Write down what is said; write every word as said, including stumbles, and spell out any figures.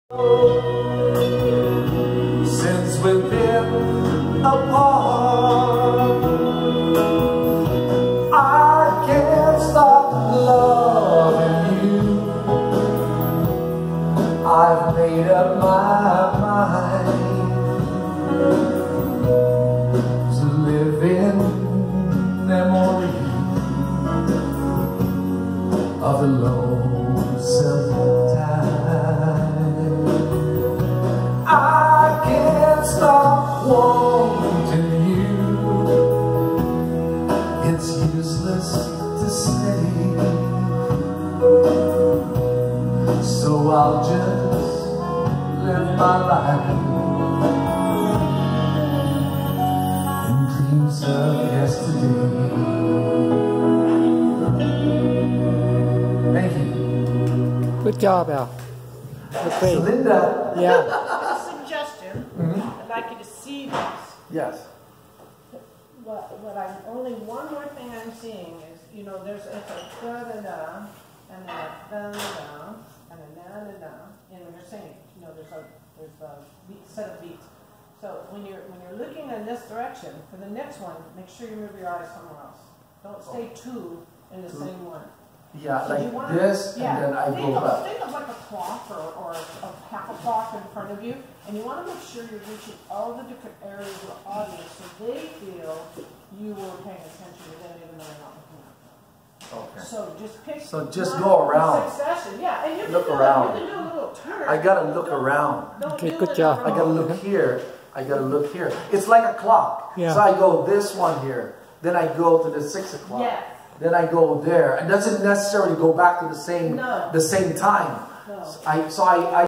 Since we've been apart, I can't stop loving you. I've made up my mind to live in memory of the lonesome time. I can't stop wanting you. It's useless to say, so I'll just live my life in dreams of yesterday. Thank you. Good job, Al. That's great. Linda. Yeah. A suggestion. Mm-hmm. I'd like you to see this. Yes. What, what I'm, only one more thing I'm seeing is, you know, there's it's a da-da-da, and then a da-da-da, and a da-da-da, and when you're singing, you know, there's a, there's a beat, set of beats. So when you're, when you're looking in this direction, for the next one, make sure you move your eyes somewhere else. Don't stay two in the same one. Yeah, So you like wanna- this, yeah, and then I think go of, back. Think of like a cloth or, or a half a cloth in front of you, and you want to make sure you're reaching all the different areas of the audience so they feel you were paying attention to them even though they're not looking at them. Okay. So just pick. So just one go around. Succession, yeah, and you can Look do around. A, you can do a little turn. I gotta look around. Don't Okay, do good it job. in a I gotta row. look here. I gotta look here. It's like a clock. Yeah. So I go this one here. Then I go to the six o'clock. Yes. Then I go there. It doesn't necessarily go back to the same No. the same time. No. I so I. I